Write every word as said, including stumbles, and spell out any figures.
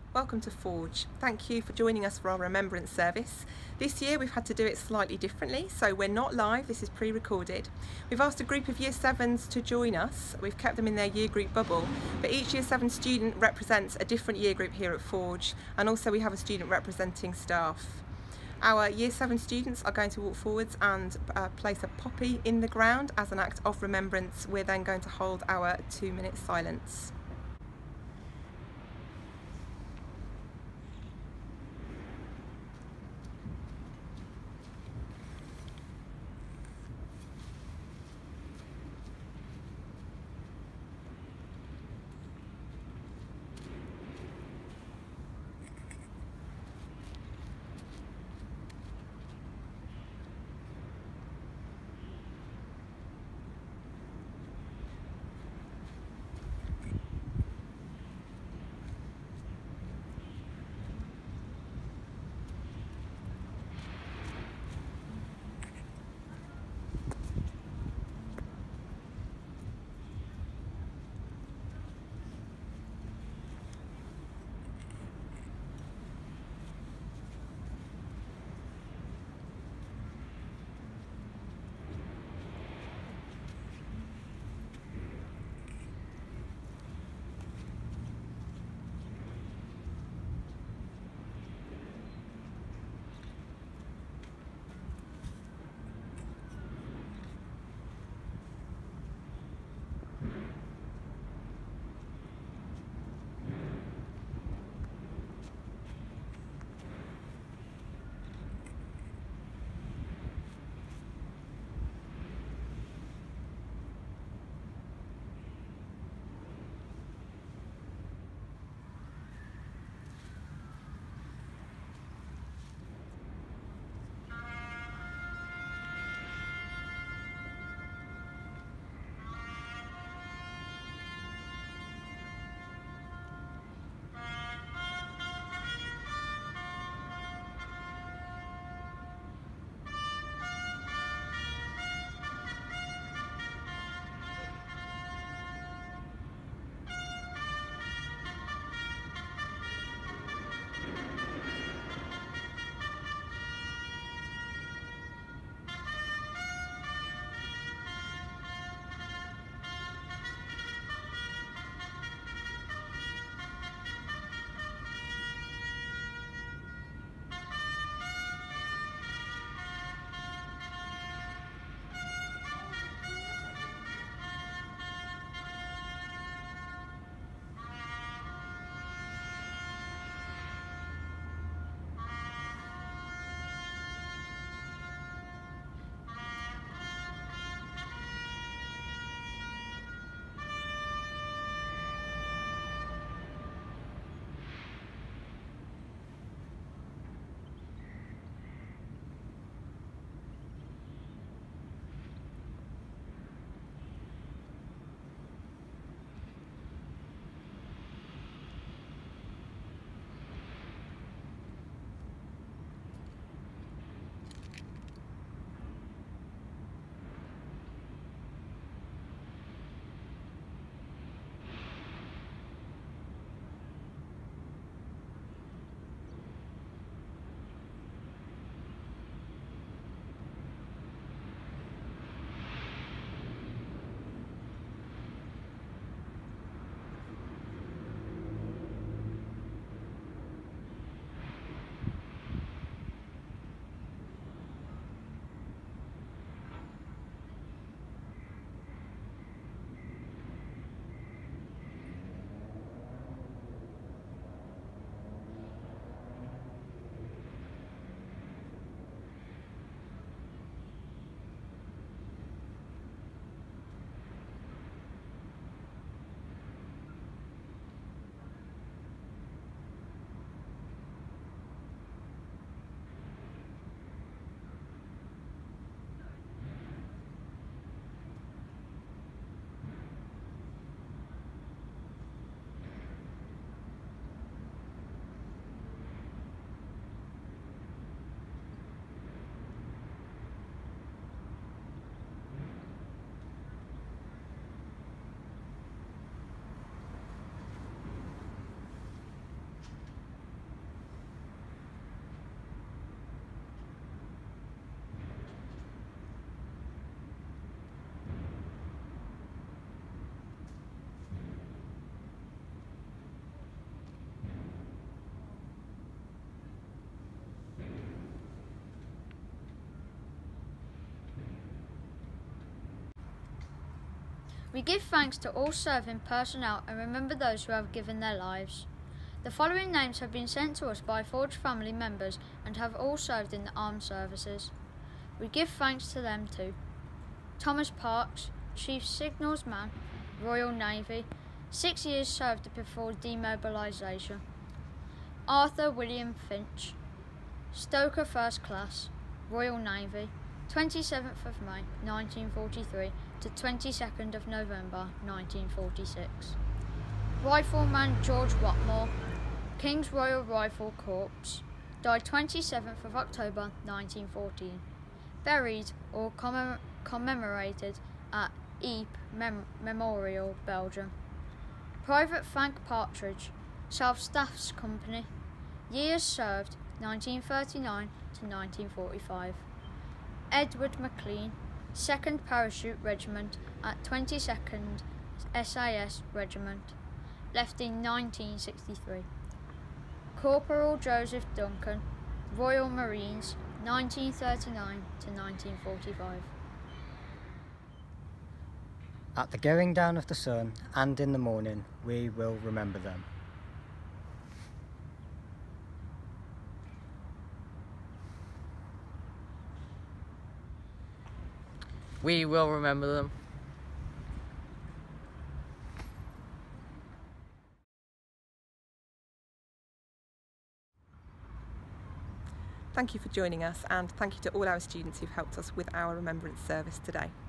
Welcome to Forge. Thank you for joining us for our Remembrance service. This year we've had to do it slightly differently, so we're not live, this is pre-recorded. We've asked a group of Year sevens to join us. We've kept them in their year group bubble, but each Year seven student represents a different year group here at Forge, and also we have a student representing staff. Our Year seven students are going to walk forwards and uh, place a poppy in the ground as an act of remembrance. We're then going to hold our two minute silence. We give thanks to all serving personnel and remember those who have given their lives. The following names have been sent to us by Forge family members and have all served in the armed services. We give thanks to them too. Thomas Parks, Chief Signalsman, Royal Navy, six years served before demobilisation. Arthur William Finch, Stoker First Class, Royal Navy, twenty-seventh of May nineteen forty-three to twenty-second of November nineteen forty-six. Rifleman George Watmore, King's Royal Rifle Corps, died twenty-seventh of October nineteen fourteen. Buried or commem commemorated at Ypres Mem Memorial, Belgium. Private Frank Partridge, South Staffs Company, years served nineteen thirty-nine to nineteen forty-five. Edward McLean, second Parachute Regiment at twenty-second S I S Regiment, left in nineteen sixty-three. Corporal Joseph Duncan, Royal Marines, nineteen thirty-nine to nineteen forty-five. At the going down of the sun and in the morning, we will remember them. We will remember them. Thank you for joining us, and thank you to all our students who've helped us with our Remembrance service today.